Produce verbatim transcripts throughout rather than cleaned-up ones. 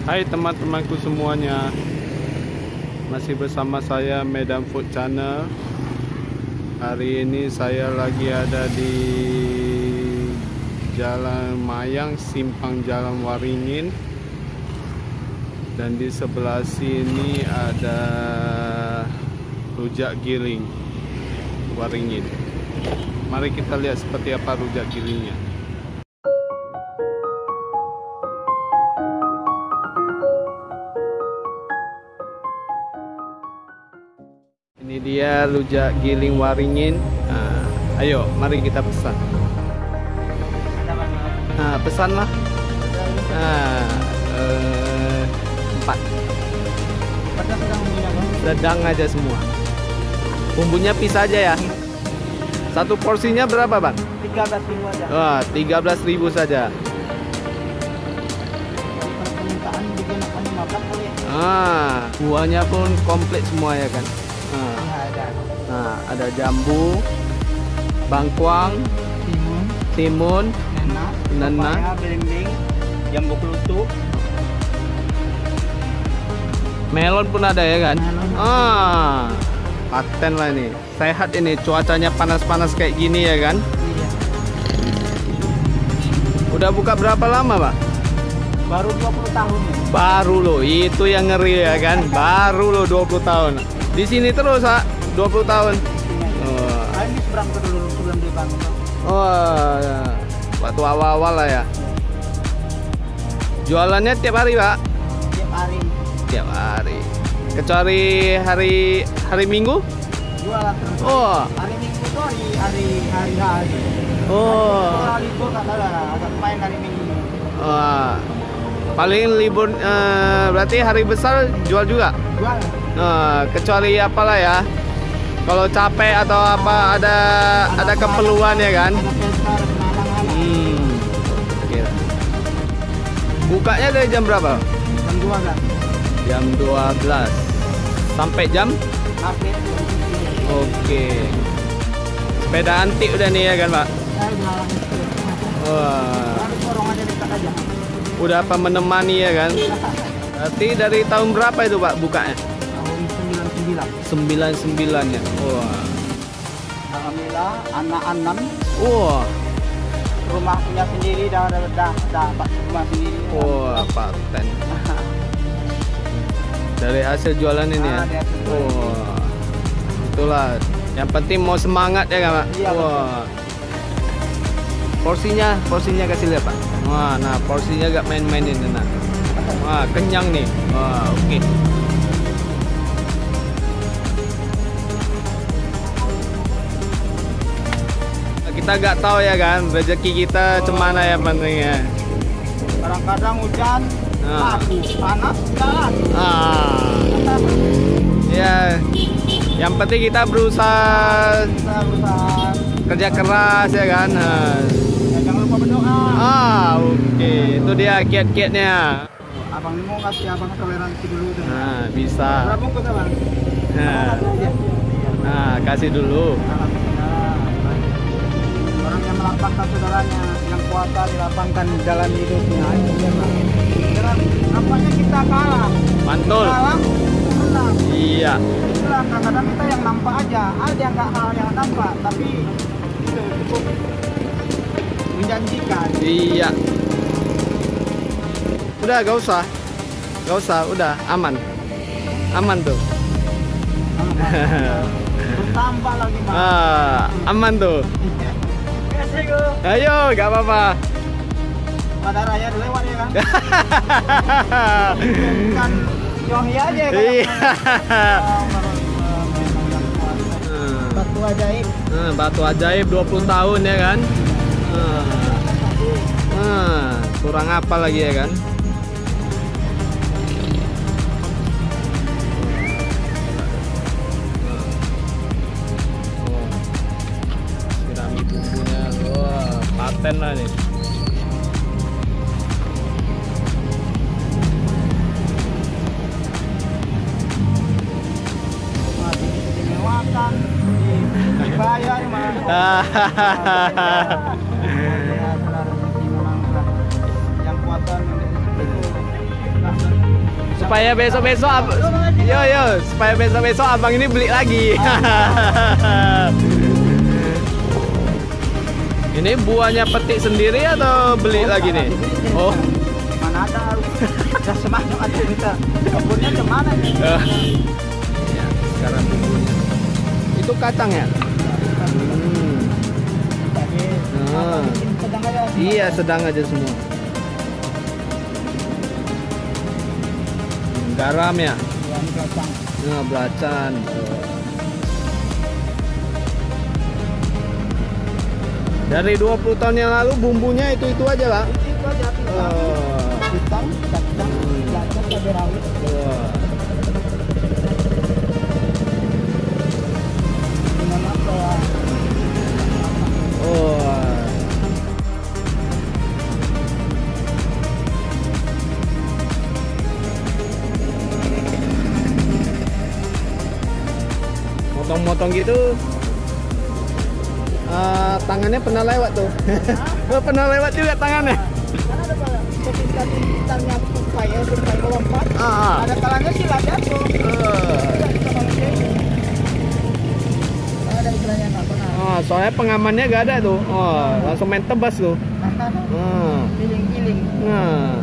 Hai teman-temanku semuanya, masih bersama saya Medan Food Channel. Hari ini saya lagi ada di Jalan Mayang, simpang Jalan Waringin. Dan di sebelah sini ada rujak giling Waringin. Mari kita lihat seperti apa rujak gilingnya. Ini dia rujak giling Waringin. Nah, ayo, mari kita pesan. Nah, pesanlah. Nah, eh, empat. Sedang aja semua. Bumbunya pisah aja ya. Satu porsinya berapa, Bang? tiga belas ribu aja. Wah, tiga belas ribu saja. Permintaan bikin lima belas kali ya. Ah, buahnya pun komplit semua ya kan. Nah, Ada nah ada jambu, bangkuang, timun, timun, nana, nana, papaya, belimbing, jambu kelutuk, melon pun ada ya kan. melon. Ah, paten lah ini. Sehat ini, cuacanya panas-panas kayak gini ya kan. Iya. Udah buka berapa lama, Pak? Baru dua puluh tahun ya. Baru loh, itu yang ngeri ya kan. Baru loh dua puluh tahun. Di sini terus, Pak, dua puluh tahun. Oh, Ah, ini seberang ke dulu sebelum dibangun. oh ya. Waktu awal-awal lah ya. Jualannya tiap hari, Pak? Tiap hari Tiap hari. Kecuali hari hari Minggu? jualan terus. Oh. Hari Minggu tuh hari hari hari hari. Oh. Kalau libur nggak ada, agak main hari Minggu. Wah. Paling libur eh, berarti hari besar jual juga. Jual. Eh, kecuali apalah ya. Kalau capek atau apa ada ada keperluan ya kan. Ada pesta, ada kenalan. Hmm. Oke. Bukanya dari jam berapa? Jam dua belas. Jam dua belas sampai jam. Maghrib. Oke. Sepeda antik udah nih ya kan, Pak? Saya jualan itu. Wah. Harus dorong aja dekat aja. Udah apa menemani ya kan? Berarti dari tahun berapa itu, Pak, bukanya? Tahun sembilan puluh sembilan. sembilan puluh sembilan ya. Wah. Alhamdulillah, anak enam, Wah. rumah punya sendiri, dah dah dah dapat rumah sendiri. Wah, paten. Dari hasil jualan ini ya. Ah, dari hasil jualan. Wah. Itulah. Yang penting mau semangat ya kan, Pak? Iya, Wah. Porsinya, porsinya kasih lihat, Pak. Wah, nah porsinya gak main-mainin nah. Wah, kenyang nih. Wah, oke. Kita gak tahu ya kan, rezeki kita cemana ya pentingnya. Kadang-kadang hujan, Ah. laku, panas, nggak laku. Ah, ya. Yang penting kita berusaha Kita berusaha. kerja keras ya kan. Nah. Ya, jangan lupa berdoa. Ah, oke. Itu dia kiat-kiatnya. Abang ini mau kasih abang toleransi dulu tuh. Nah, bisa. Berapa bungkus abang? Nah, Satu aja. nah, kasih dulu. Alhamdulillah. Orang yang melapangkan saudaranya, yang puasa dilapangkan jalan hidupnya. Itu dia, Bang. Jangan nampaknya kita kalah. Mantul. Kalah, menang. Iya. Itulah kadang-kadang kita yang nampak aja. Ada yang nggak hal yang nampak, tapi itu cukup menjanjikan. Iya. Udah, gak usah. Gak usah, udah aman. Aman tuh. Bertambah lagi, Bang. Ah, aman tuh. Kasih go. Ayo, gak apa-apa. Pada raya dulu lewat ya kan. Bukan Yohi aja kan. Iya. Batu ajaib. Nah, batu ajaib dua puluh tahun ya kan. Nah, nah, kurang apa lagi ya kan. Sirami bumbunya. Wah, paten lah nih. Dimewakan, dibayar mah. Yang kuatan yang itu supaya besok-besok ab- yo yo supaya besok-besok abang ini beli lagi. Ini buahnya petik sendiri atau beli lagi nih? Oh, Mana ada? Udah semangat aja kita. Kebunnya kemana nih? ya, sekarang bumbunya. Itu kacang ya? Hmm. Nah. Sedang aja. Iya, sedang aja semua. Garam ya? Yang kacang. Nah, belacan. Dari dua puluh tahun yang lalu bumbunya itu-itu aja lah. Itu aja pisang. Oh. Pisang, kacang, belacan, cabai rawit. Wah. Gimana kalau Oh. Motong-motong gitu. Uh, tangannya pernah lewat tuh. Oh, pernah lewat juga tangannya. kan ada apa? Bintangnya tupai, eh, tupai melompat. Ah. Ada kalanya sih lah jatuh. Uh. Tidak bisa manusia ini. Ada istilahnya nggak pernah. Oh, soalnya pengamannya gak ada tuh. Oh, langsung main tebas tuh. Oh. Giling-giling. Nah.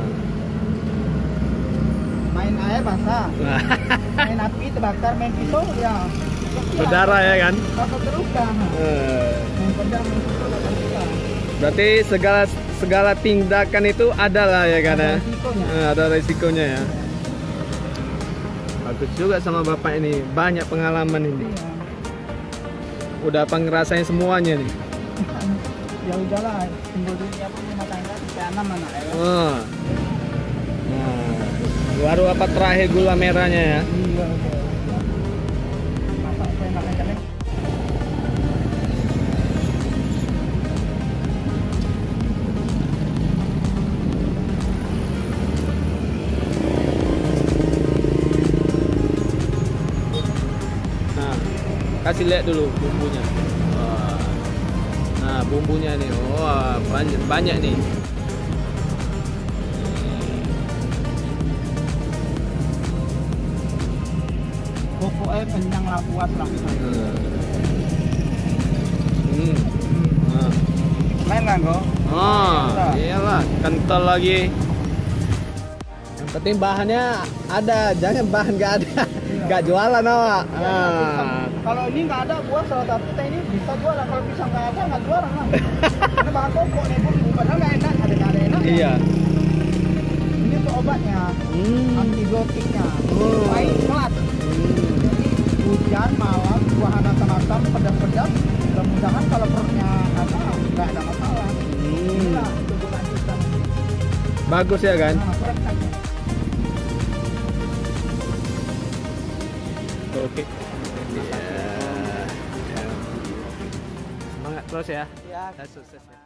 Main air basah. Main api terbakar, main pisau ya. Berdarah ya kan? Bakar terus kan. Uh. Main pedang, main pisau bakar kita. Berarti segala segala tindakan itu ada lah ya kan ya? Ada resikonya. Eh, ada resikonya ya. Bagus juga sama bapak ini, banyak pengalaman ini. Iya. Udah apa ngerasain semuanya nih? Ya udahlah, tinggal dunia pun rumah tangga sampai enam anak ya. Oh. Nah, baru apa terakhir gula merahnya ya? Iya, iya. Masak saya makan jalan. Nah, kasih lihat dulu bumbunya. Wah. Nah, bumbunya nih, wah banyak banyak nih. Pokoknya kenyang lah, puas lah. Hmm. Nah. Main kan kok? Oh, iyalah, kental lagi. Yang penting bahannya ada, jangan bahan gak ada, gak jualan awak. Ya, Ah. kalau ini nggak ada buah salah satu kita ini bisa jualan. Kalau pisang nggak ada nggak jualan lah. Ini bahan pokok nih bumbu, padahal nggak enak, ada nggak ada enak. Iya. Ini untuk obatnya, Hmm. antibiotiknya, Oh. baik melat. Hujan malam, buah asam-asam, pedas-pedas. Mudah-mudahan kalau perutnya apa nggak ada masalah. Hmm. Inilah untuk lanjutan. Bagus ya kan? Nah, kurang aja. Oke. Ya. Semangat terus ya. Ya, Dan sukses ya.